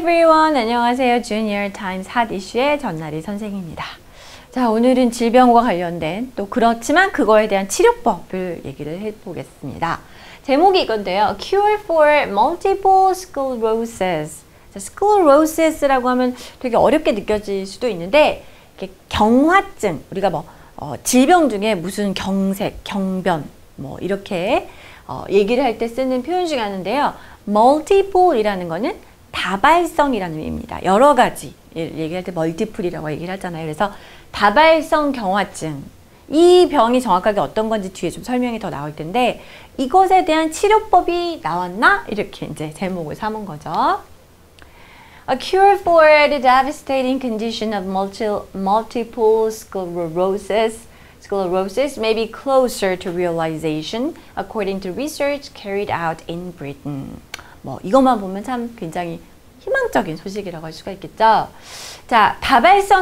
everyone. 안녕하세요. Junior Times 핫 이슈의 전나리 선생입니다. 자, 오늘은 질병과 관련된 또 그렇지만 그거에 대한 치료법을 얘기를 해보겠습니다. 제목이 이건데요. Cure for Multiple Sclerosis. 자, Sclerosis라고 하면 되게 어렵게 느껴질 수도 있는데 이게 경화증, 우리가 뭐 질병 중에 무슨 경색, 경변 뭐 이렇게 얘기를 할 때 쓰는 표현 중에 하나인데요. Multiple이라는 거는 다발성이라는 의미입니다. 여러 가지 얘기할 때 멀티플이라고 얘기를 하잖아요. 그래서 다발성 경화증, 이 병이 정확하게 어떤 건지 뒤에 좀 설명이 더 나올 텐데 이것에 대한 치료법이 나왔나? 이렇게 이제 제목을 삼은 거죠. A cure for the devastating condition of multiple sclerosis may be closer to realization, according to research carried out in Britain. 뭐 이것만 보면 참 굉장히 희망적인 소식이라고 할 수가 있겠죠. 자, 다발성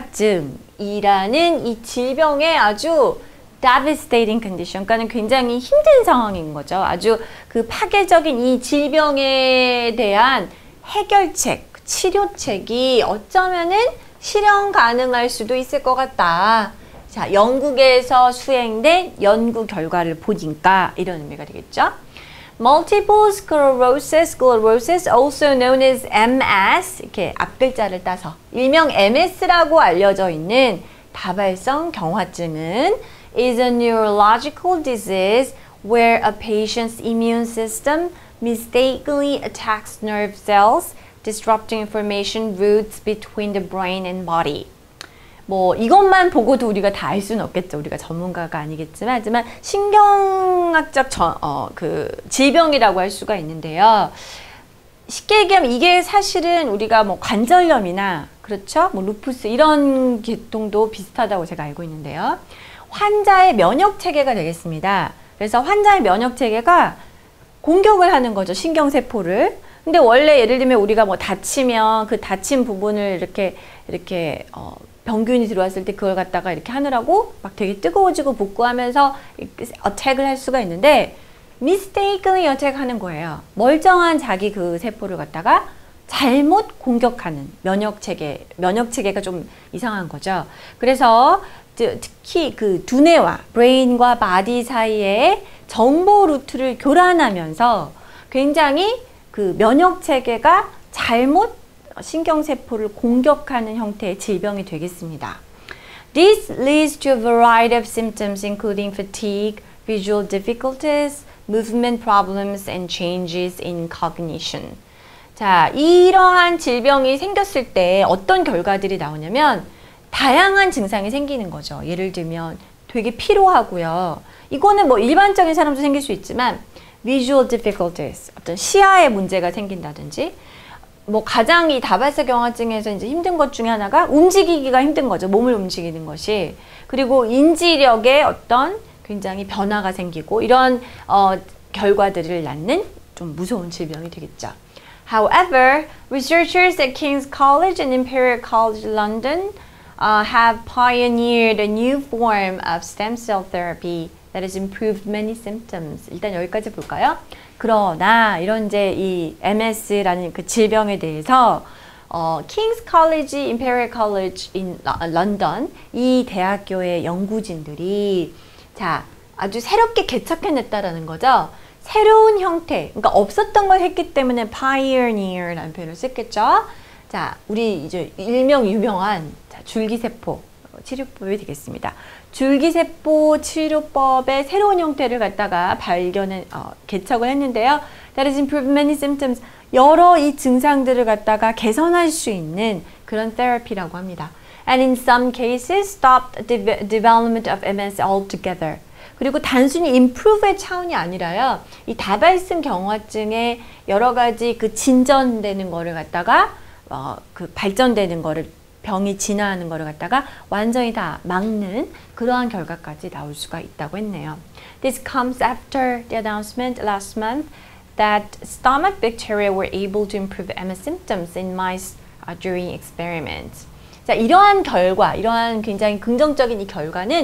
경화증이라는 이 질병의 아주 devastating condition, 그러니까는 굉장히 힘든 상황인 거죠. 아주 그 파괴적인 이 질병에 대한 해결책, 치료책이 어쩌면은 실현 가능할 수도 있을 것 같다. 자, 영국에서 수행된 연구 결과를 보니까 이런 의미가 되겠죠. Multiple sclerosis, also known as MS, 이렇게 앞글자를 따서 일명 MS라고 알려져 있는 다발성 경화증은 is a neurological disease where a patient's immune system mistakenly attacks nerve cells, disrupting information routes between the brain and body. 뭐 이것만 보고도 우리가 다 알 수는 없겠죠. 우리가 전문가가 아니겠지만, 하지만 신경학적 그 질병이라고 할 수가 있는데요. 쉽게 얘기하면 이게 사실은 우리가 뭐 관절염이나 그렇죠, 뭐 루푸스 이런 계통도 비슷하다고 제가 알고 있는데요. 환자의 면역 체계가 되겠습니다. 그래서 환자의 면역 체계가 공격을 하는 거죠, 신경세포를. 근데 원래 예를 들면 우리가 뭐 다치면 그 다친 부분을 이렇게 병균이 들어왔을 때 그걸 갖다가 이렇게 하느라고 막 되게 뜨거워지고 붓고하면서 어택을 할 수가 있는데 mistakenly 어택하는 거예요. 멀쩡한 자기 그 세포를 갖다가 잘못 공격하는 면역체계가 좀 이상한 거죠. 그래서 특히 그 두뇌와 브레인과 바디 사이에 정보 루트를 교란하면서 굉장히 그 면역체계가 잘못 신경세포를 공격하는 형태의 질병이 되겠습니다. This leads to a variety of symptoms including fatigue, visual difficulties, movement problems, and changes in cognition. 자, 이러한 질병이 생겼을 때 어떤 결과들이 나오냐면 다양한 증상이 생기는 거죠. 예를 들면 되게 피로하고요. 이거는 뭐 일반적인 사람도 생길 수 있지만 visual difficulties, 어떤 시야에 문제가 생긴다든지 뭐 가장 이 다발성 경화증에서 이제 힘든 것 중에 하나가 움직이기가 힘든 거죠. 몸을 움직이는 것이. 그리고 인지력에 어떤 굉장히 변화가 생기고 이런 결과들을 낳는 좀 무서운 질병이 되겠죠. However, researchers at King's College and Imperial College London have pioneered a new form of stem cell therapy that has improved many symptoms. 일단 여기까지 볼까요? 그러나 이런 이제 이 MS라는 그 질병에 대해서 King's College, Imperial College in London 이 대학교의 연구진들이 자 아주 새롭게 개척해냈다라는 거죠. 새로운 형태, 그러니까 없었던 걸 했기 때문에 pioneer라는 표현을 썼겠죠. 자, 우리 이제 일명 유명한 줄기세포 치료법이 되겠습니다. 줄기세포 치료법의 새로운 형태를 갖다가 개척을 했는데요. That has improved many symptoms. 여러 이 증상들을 갖다가 개선할 수 있는 그런 테라피라고 합니다. And in some cases, stopped the development of MS altogether. 그리고 단순히 improve의 차원이 아니라요. 이 다발성 경화증의 여러 가지 그 진전되는 거를 갖다가 그 발전되는 거를 병이 진화하는 거를 갖다가 완전히 다 막는 그러한 결과까지 나올 수가 있다고 했네요. This comes after the announcement last month that stomach bacteria were able to improve MS symptoms in mice during experiments. 자, 이러한 결과, 이러한 굉장히 긍정적인 이 결과는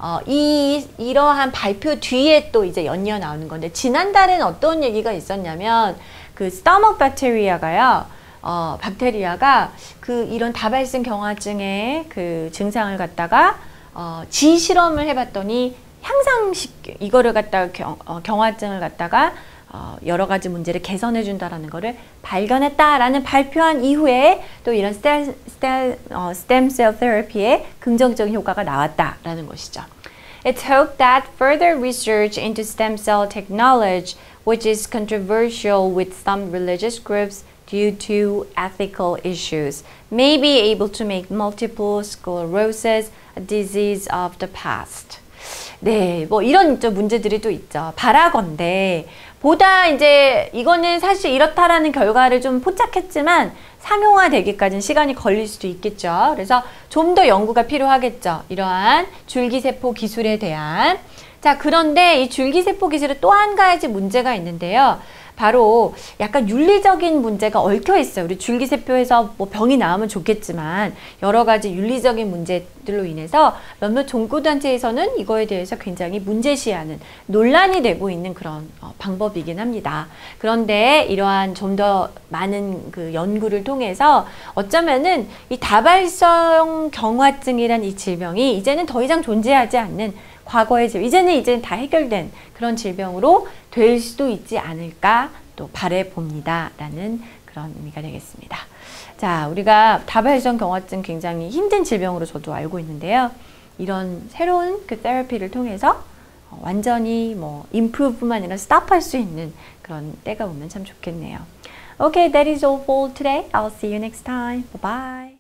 이러한 발표 뒤에 또 이제 연이어 나오는 건데 지난달에는 어떤 얘기가 있었냐면 그 스토막 박테리아가요. 박테리아가 그 이런 다발성 경화증의 그 증상을 갖다가 지 실험을 해봤더니 향상시켜 이거를 갖다가 경화증을 갖다가 여러 가지 문제를 개선해 준다라는 거를 발견했다라는 발표한 이후에 또 이런 stem cell therapy의 긍정적인 효과가 나왔다라는 것이죠. It's hoped that further research into stem cell technology, which is controversial with some religious groups due to ethical issues, may be able to make multiple sclerosis a disease of the past. 네, 뭐 이런 문제들이 또 있죠. 바라건대 보다 이제 이거는 사실 이렇다라는 결과를 좀 포착했지만 상용화되기까지는 시간이 걸릴 수도 있겠죠. 그래서 좀 더 연구가 필요하겠죠. 이러한 줄기세포 기술에 대한. 자, 그런데 이 줄기세포 기술에 또 한 가지 문제가 있는데요. 바로 약간 윤리적인 문제가 얽혀 있어요. 우리 줄기세포에서 뭐 병이 나오면 좋겠지만 여러 가지 윤리적인 문제들로 인해서 몇몇 종교단체에서는 이거에 대해서 굉장히 문제시하는 논란이 되고 있는 그런 방법이긴 합니다. 그런데 이러한 좀 더 많은 그 연구를 통해서 어쩌면은 이 다발성 경화증이란 이 질병이 이제는 더 이상 존재하지 않는 과거의 질병, 이제는 다 해결된 그런 질병으로 될 수도 있지 않을까 또 바라봅니다. 라는 그런 의미가 되겠습니다. 자, 우리가 다발성 경화증 굉장히 힘든 질병으로 저도 알고 있는데요. 이런 새로운 그 테라피를 통해서 완전히 뭐 improve뿐만 아니라 stop할 수 있는 그런 때가 오면 참 좋겠네요. Okay, that is all for today. I'll see you next time. Bye bye.